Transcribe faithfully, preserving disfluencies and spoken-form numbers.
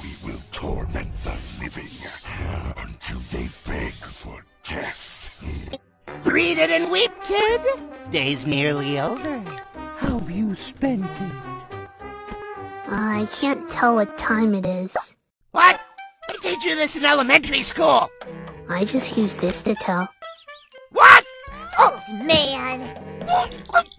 We will torment the living until they beg for death. Read it and weep, kid. Day's nearly over. How have you spent it? I can't tell what time it is. What? They teach you this in elementary school. I just use this to tell. What? Old man!